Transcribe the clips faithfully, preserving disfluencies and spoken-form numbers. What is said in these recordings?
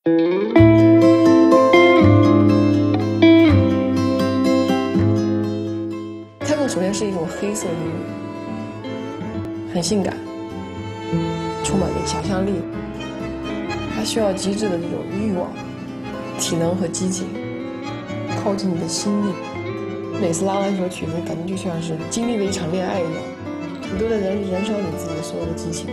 Tango 首先是一种黑色女语，很性感，充满了想象力，它需要极致的这种欲望、体能和激情，靠近你的心力。每次拉完一首曲子，感觉就像是经历了一场恋爱一样，你都在燃燃烧你自己的所有的激情。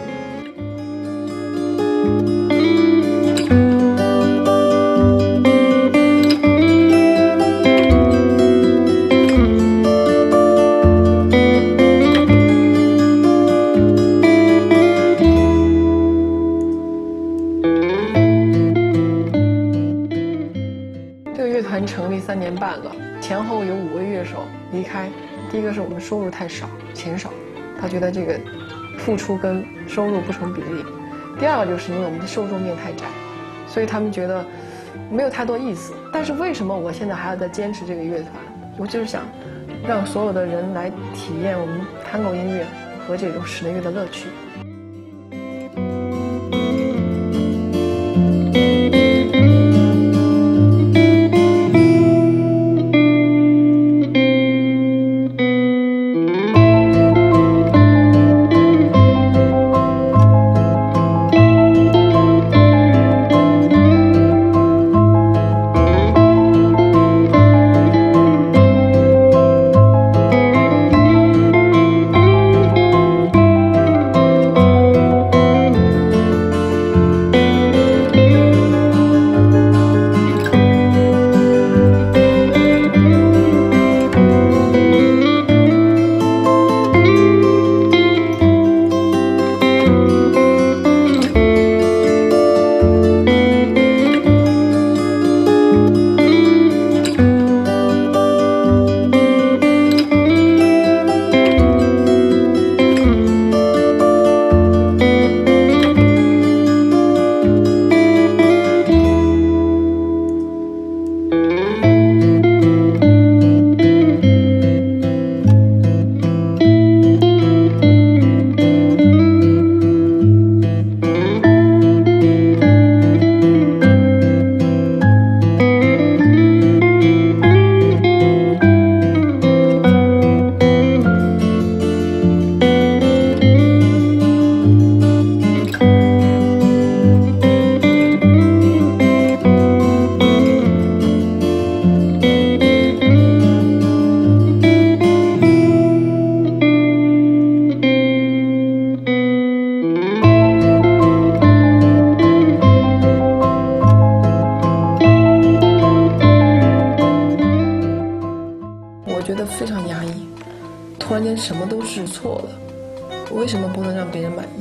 这个乐团成立三年半了，前后有五位乐手离开。第一个是我们收入太少，钱少，他觉得这个付出跟收入不成比例。第二个就是因为我们的受众面太窄，所以他们觉得没有太多意思。但是为什么我现在还要再坚持这个乐团？我就是想让所有的人来体验我们Tango音乐和这种室内乐的乐趣。觉得非常压抑，突然间什么都是错的，我为什么不能让别人满意？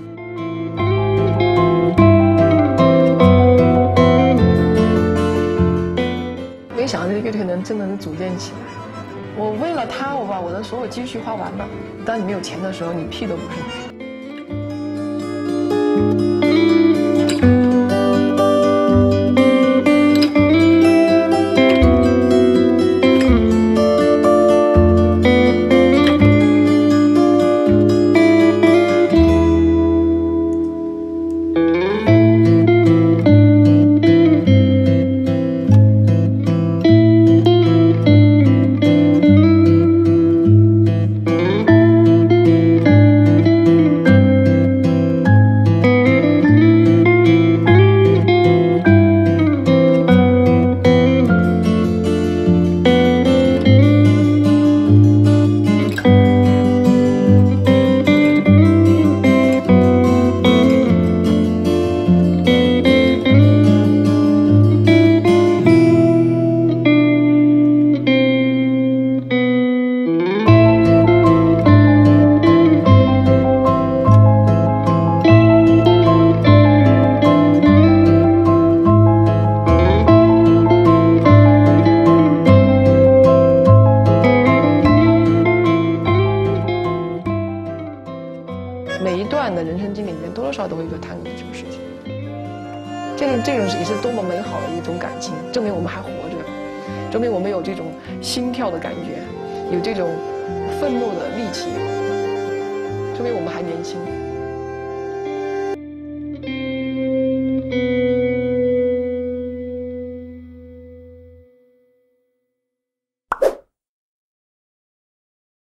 没想到这个乐队能真的能组建起来。我为了他，我把我的所有积蓄花完了。当你没有钱的时候，你屁都不是。每一段的人生经历里面，多多少少都会有Tango的这种事情。这种这种也是多么美好的一种感情，证明我们还活着，证明我们有这种心跳的感觉，有这种愤怒的力气，证明我们还年轻。